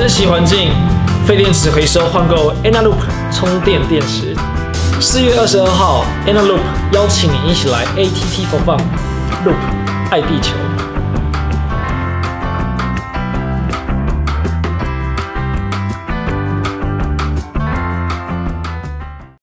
珍惜环境，废电池回收换购 Enaloop 充电电池。4月22号 ，Enaloop 邀请你一起来 ATT for Fun，Loop 爱地球。